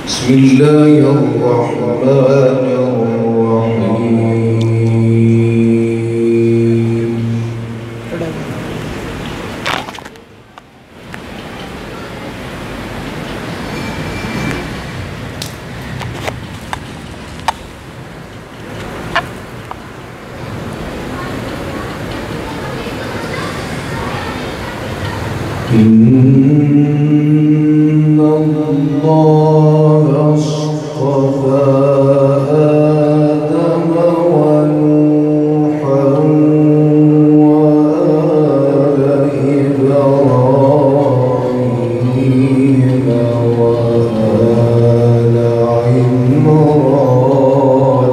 بسم الله الرحمن الرحيم. إن الله اصطفى آدم ونوحا وآل إبراهيم وآل عمران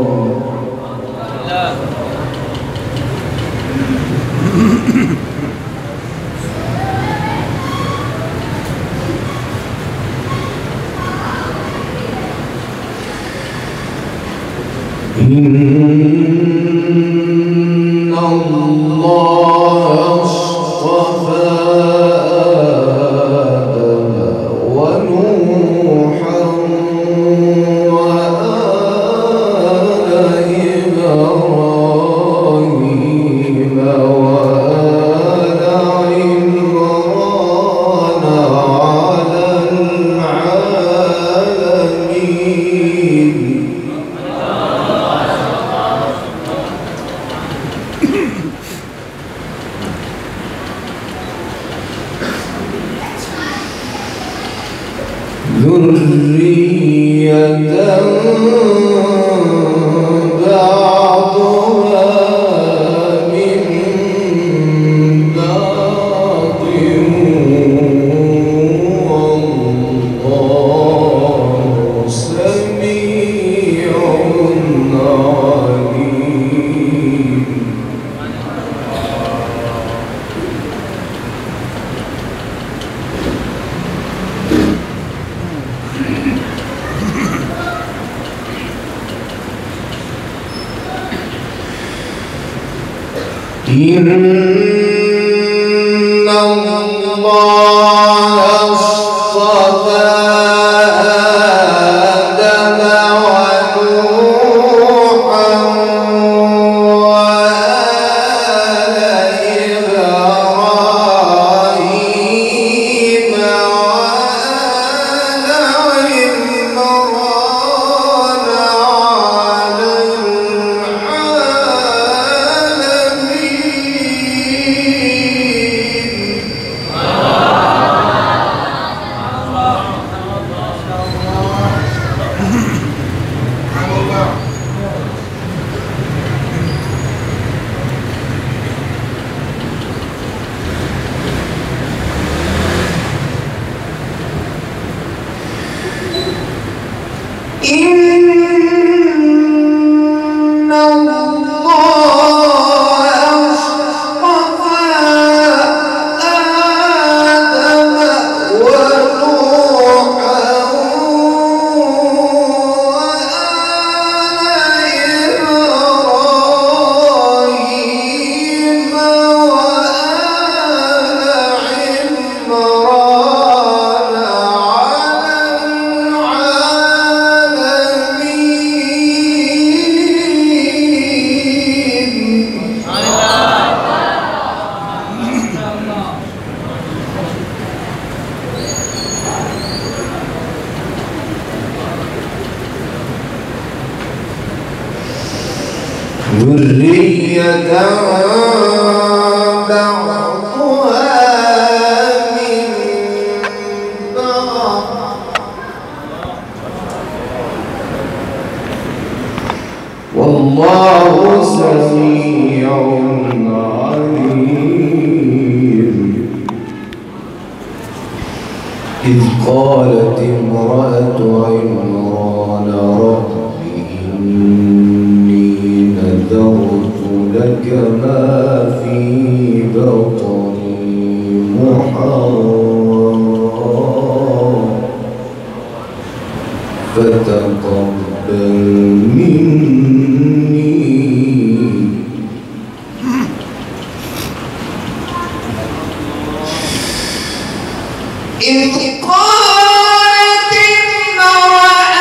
إن الله اصطفى آدم ونوحا وآل إبراهيم وآل عمران على العالمين. ذرية بعضها من بعض والله سميع عليم. إن الله اصطفى آدم ونوحا وآل إبراهيم وآل عمران على إن الله اصطفى آدم ونوحا وآل إبراهيم وآل عمران على ذرية بعضها من بعض والله سميع عليم. إذ قالت امرأة عمران رب نذرت لك ما في بطني محررا فتقبل مني إذ قالت امرأة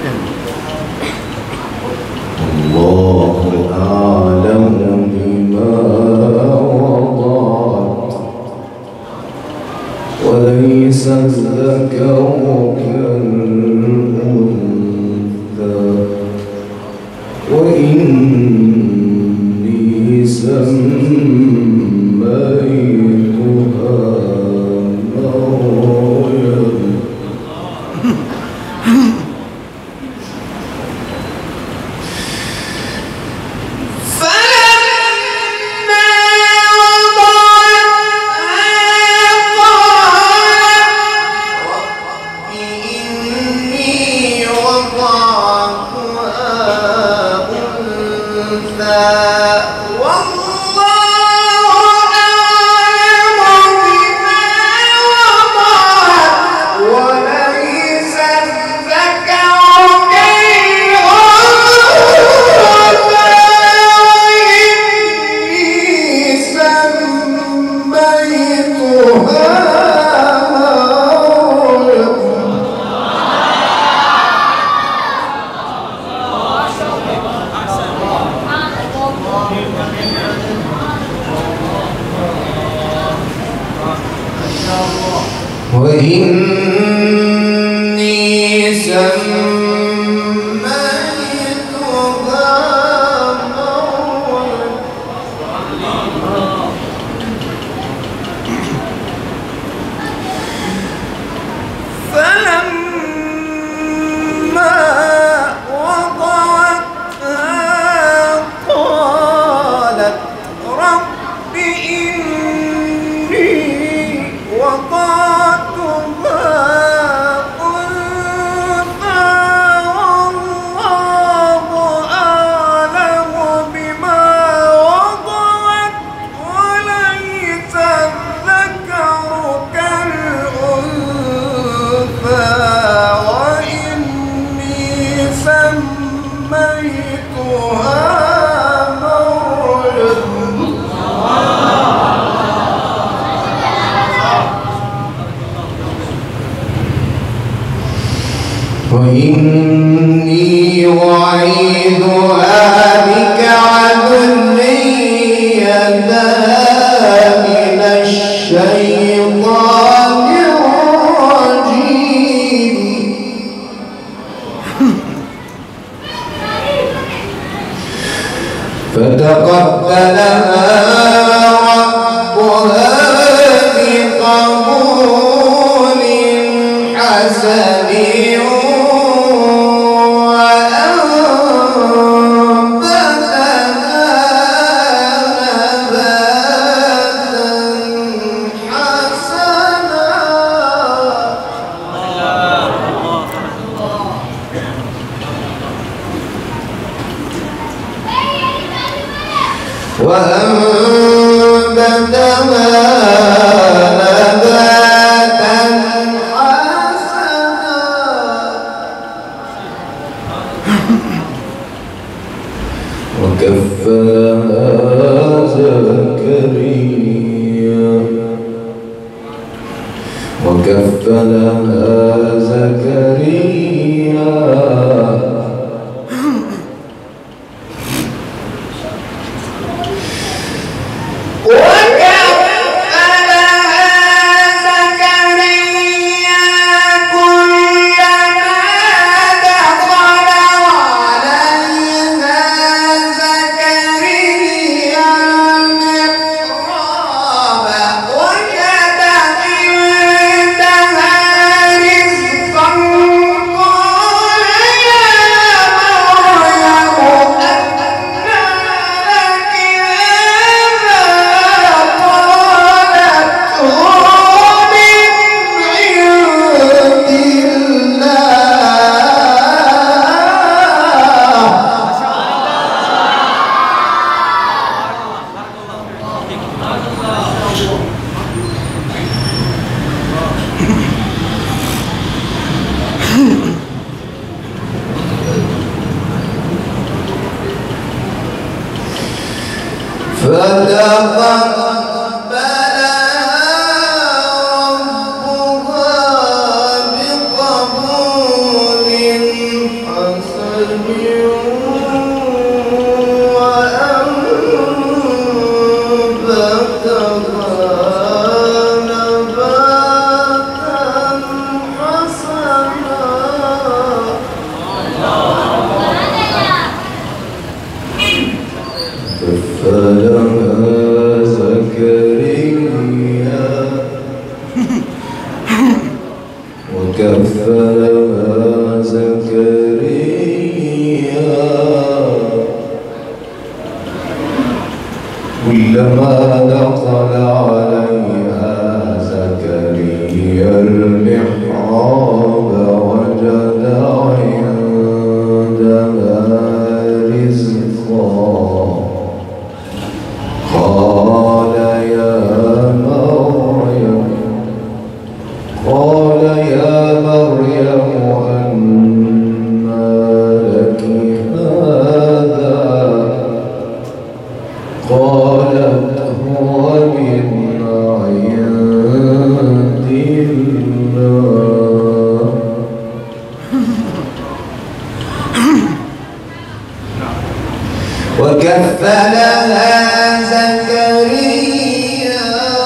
الله أعلم بما وضعت وليس الذكر كالأنثى وإني سميتها مريم وإني سميتها مريم فلما وضعتها قالت رب إني وضعتها أنثى والله أعلم بما وضعت وليس الذكر كالأنثى وإني سميتها وإني أعيذها بك وذريتها من الشيطان الرجيم فتقبلها ربها بقبول حسن وأنبتها نباتا حسنا وكفلها زكريا فتقبلها ربها بقبول وكفلها زكريا كلما دخل عليها زكريا المحراب وجد عندها رزقا قال يا مريم أنى لك هذا قالت هو من عند الله وكفلها زكريا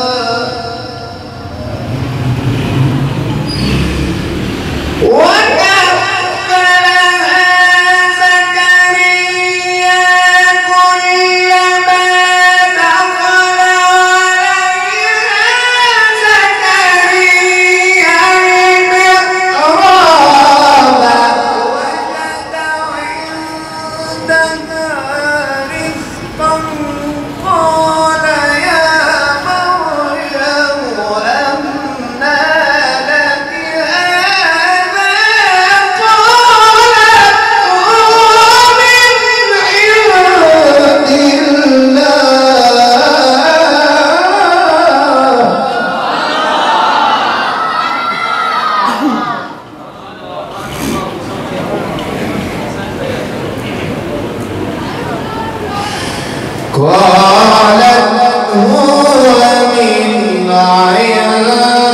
قالت هو من عند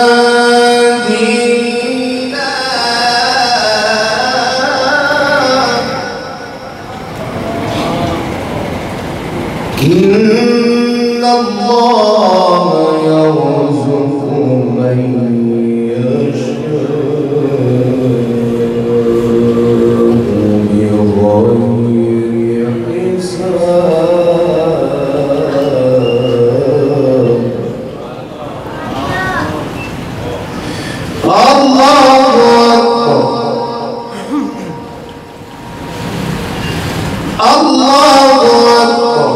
الله إن الله يرزق من يشاء بغير حساب الله أكبر الله أكبر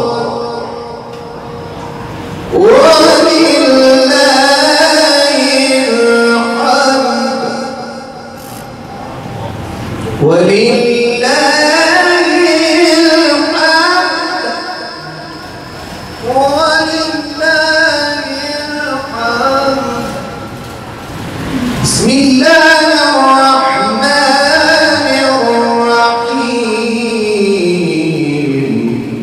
ولله الحمد ولله الحمد بسم الله الرحمن الرحيم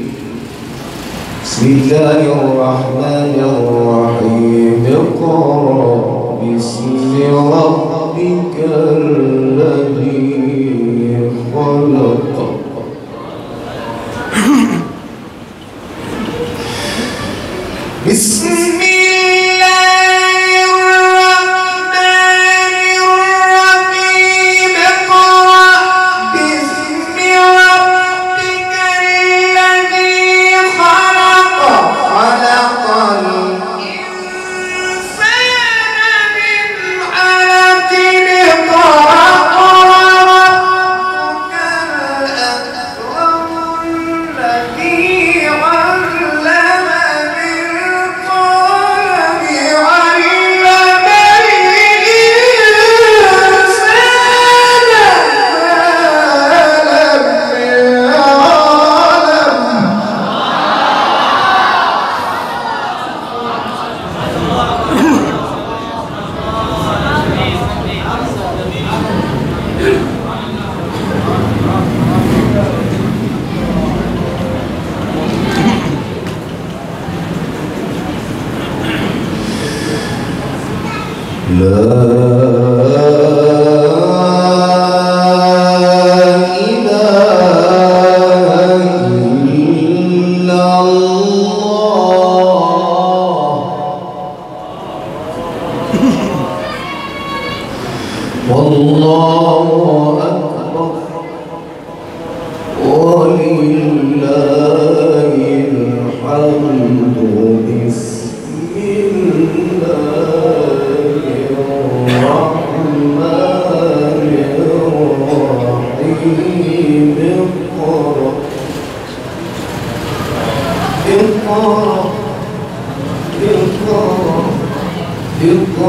بسم الله الرحمن الرحيم اقرأ باسم ربك الذي خلق بسم الله الرحمن الرحيم اقرأ باسم ربك الذي خلق خلق الإنسان من علق لا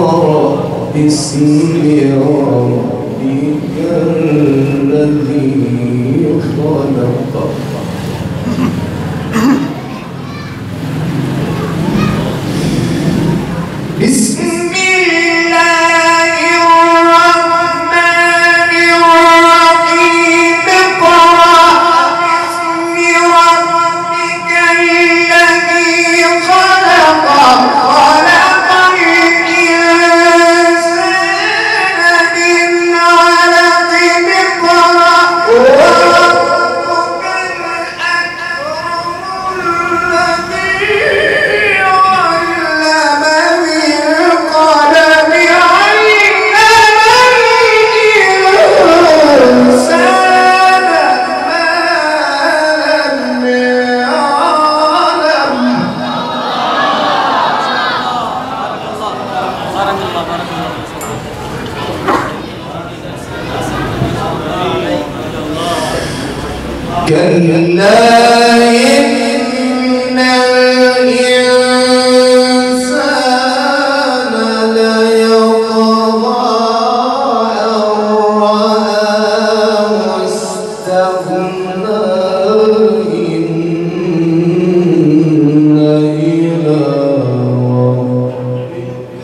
اقرأ باسم ربك الذي خلق. بسم الله الرحمن الرحيم اقرأ باسم ربك الذي خلق خلق الإنسان من علق اقرأ وربك الأكرم الذي علم بالقلم علم الإنسان ما لم يعلم. كلا إن الإنسان ليطغى أن رآه استغنى إن إلى ربك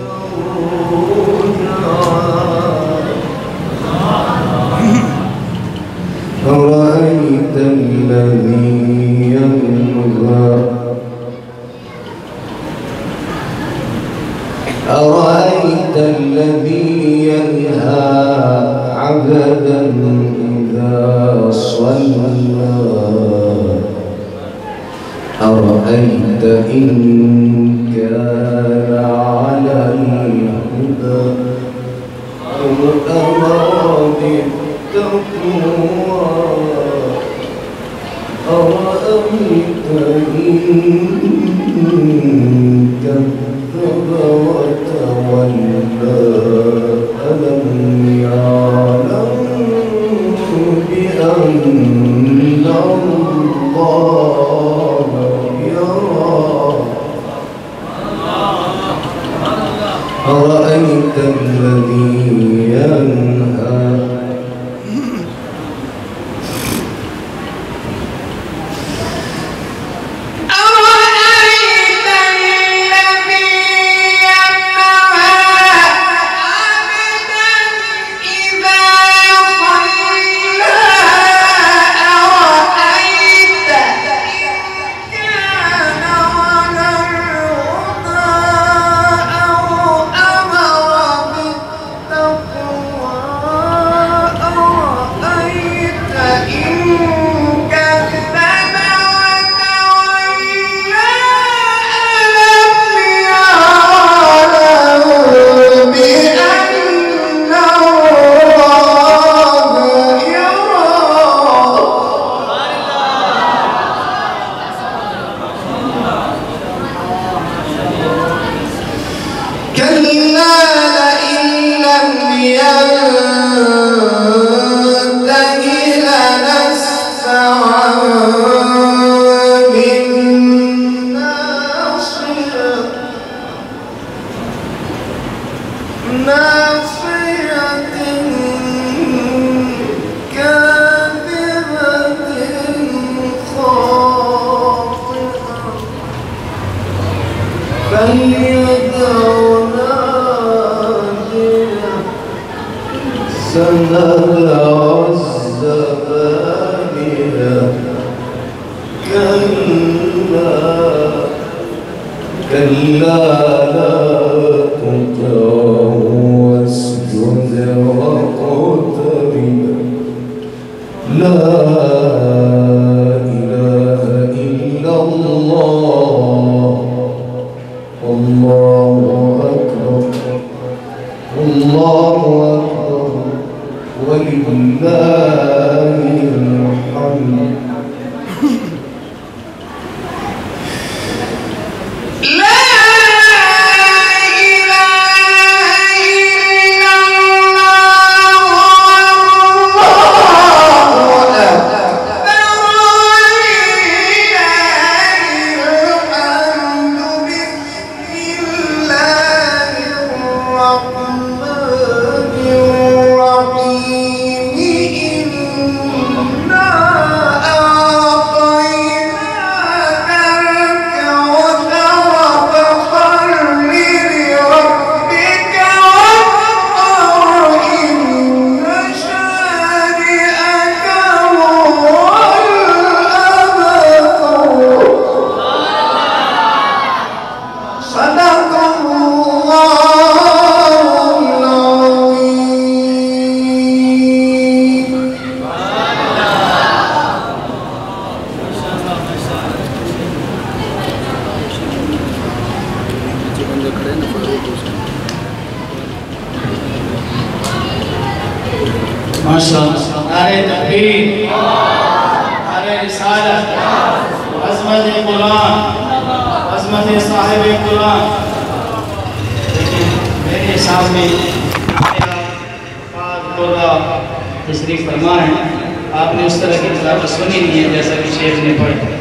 الرجعى. أرأيت الذي ينهى أرأيت الذي ينهى عبدا إذا صلى أرأيت إن كان على الهدى أو أمر بالتقوى أرأيت إن كذب وتولى ألم يعلم بأن الله يرى أرأيت الذي ينهى كلا لا تطعه واسجد واقترب لا إله إلا الله الله أكبر الله أكبر ولله الحمد. माशाअल्लाह। नारे तकबीर, नारे रिसालत, अज़मत कुरान, अज़मत साहिब कुरान। मेरे हिसाब में तशरीफ फरमा है, आपने उस तरह की तिलावत सुनी नहीं है जैसा कि शेख ने पढ़ा।